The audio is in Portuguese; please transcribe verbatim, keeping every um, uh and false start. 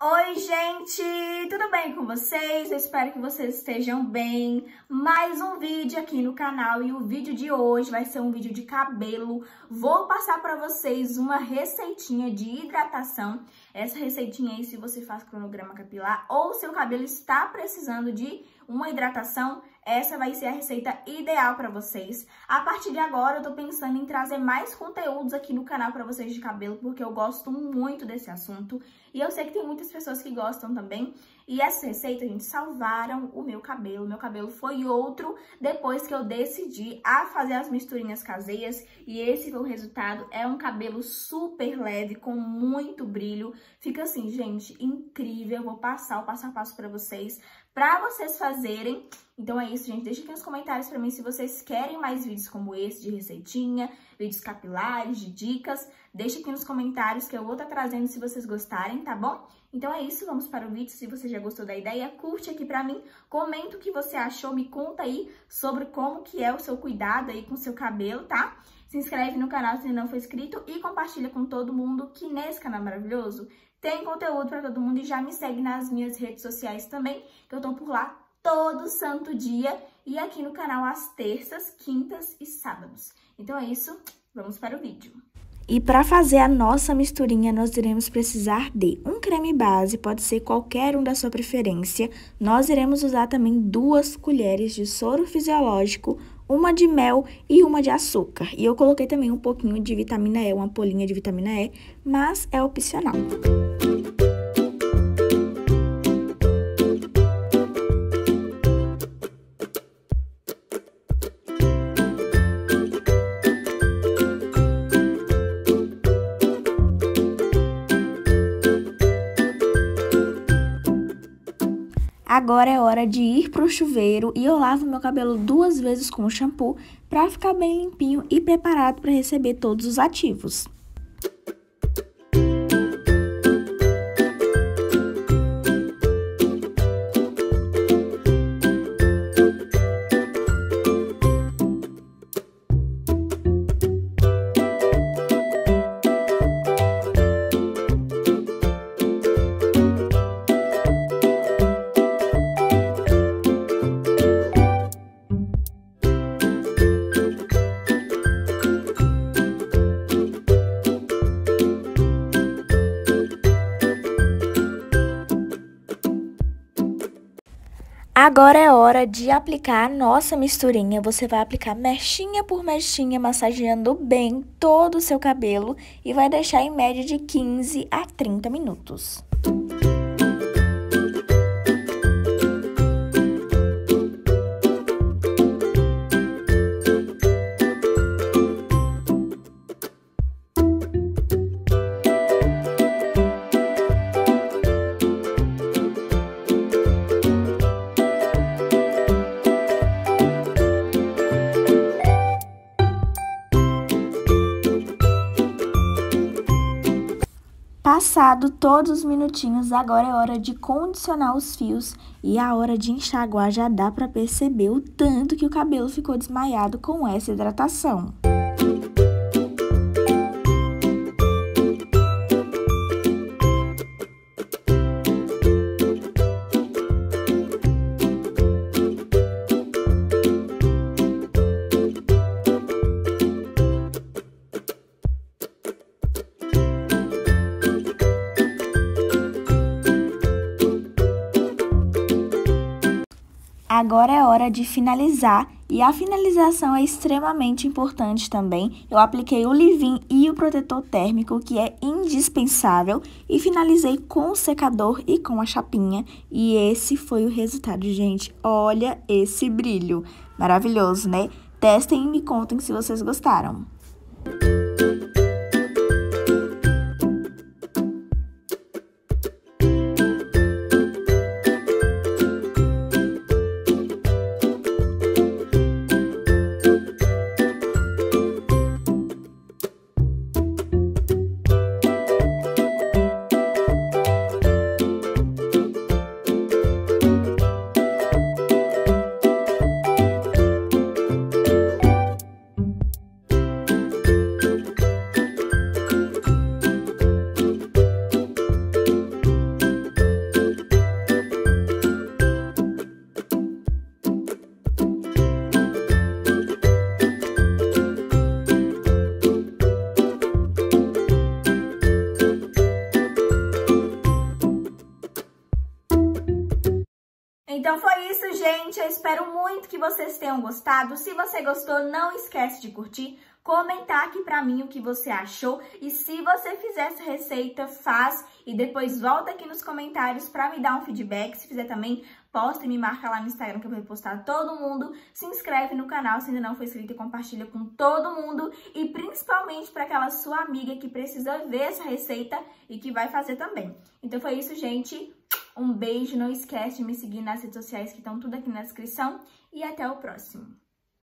Oi, gente! Tudo bem com vocês? Eu espero que vocês estejam bem. Mais um vídeo aqui no canal e o vídeo de hoje vai ser um vídeo de cabelo. Vou passar para vocês uma receitinha de hidratação. Essa receitinha aí, se você faz cronograma capilar ou seu cabelo está precisando de uma hidratação, essa vai ser a receita ideal para vocês. A partir de agora, eu tô pensando em trazer mais conteúdos aqui no canal para vocês de cabelo, porque eu gosto muito desse assunto. E eu sei que tem muitas pessoas que gostam também. E essa receita, gente, salvaram o meu cabelo. Meu cabelo foi outro depois que eu decidi a fazer as misturinhas caseiras. E esse foi o resultado. É um cabelo super leve, com muito brilho. Fica assim, gente, incrível. Eu vou passar o passo a passo para vocês, para vocês fazerem. Então é isso, gente. Deixa aqui nos comentários pra mim se vocês querem mais vídeos como esse, de receitinha, vídeos capilares, de dicas. Deixa aqui nos comentários que eu vou estar trazendo se vocês gostarem, tá bom? Então é isso, vamos para o vídeo. Se você já gostou da ideia, curte aqui pra mim, comenta o que você achou, me conta aí sobre como que é o seu cuidado aí com o seu cabelo, tá? Se inscreve no canal se não for inscrito e compartilha com todo mundo que nesse canal maravilhoso tem conteúdo pra todo mundo. E já me segue nas minhas redes sociais também, que eu tô por lá todo santo dia e aqui no canal às terças, quintas e sábados. Então é isso, vamos para o vídeo. E para fazer a nossa misturinha, nós iremos precisar de um creme base, pode ser qualquer um da sua preferência. Nós iremos usar também duas colheres de soro fisiológico, uma de mel e uma de açúcar. E eu coloquei também um pouquinho de vitamina E, uma polinha de vitamina E, mas é opcional. Agora é hora de ir pro chuveiro e eu lavo meu cabelo duas vezes com o shampoo para ficar bem limpinho e preparado para receber todos os ativos. Agora é hora de aplicar a nossa misturinha. Você vai aplicar mechinha por mechinha, massageando bem todo o seu cabelo e vai deixar em média de quinze a trinta minutos. Passado todos os minutinhos, agora é hora de condicionar os fios e a hora de enxaguar já dá para perceber o tanto que o cabelo ficou desmaiado com essa hidratação. Agora é hora de finalizar e a finalização é extremamente importante também. Eu apliquei o leave-in e o protetor térmico, que é indispensável, e finalizei com o secador e com a chapinha. E esse foi o resultado, gente. Olha esse brilho. Maravilhoso, né? Testem e me contem se vocês gostaram. Então foi isso, gente. Eu espero muito que vocês tenham gostado. Se você gostou, não esquece de curtir, comentar aqui pra mim o que você achou. E se você fizer essa receita, faz e depois volta aqui nos comentários pra me dar um feedback. Se fizer também, posta e me marca lá no Instagram que eu vou postar todo mundo. Se inscreve no canal se ainda não for inscrito e compartilha com todo mundo. E principalmente para aquela sua amiga que precisa ver essa receita e que vai fazer também. Então foi isso, gente. Um beijo, não esquece de me seguir nas redes sociais que estão tudo aqui na descrição. E até o próximo.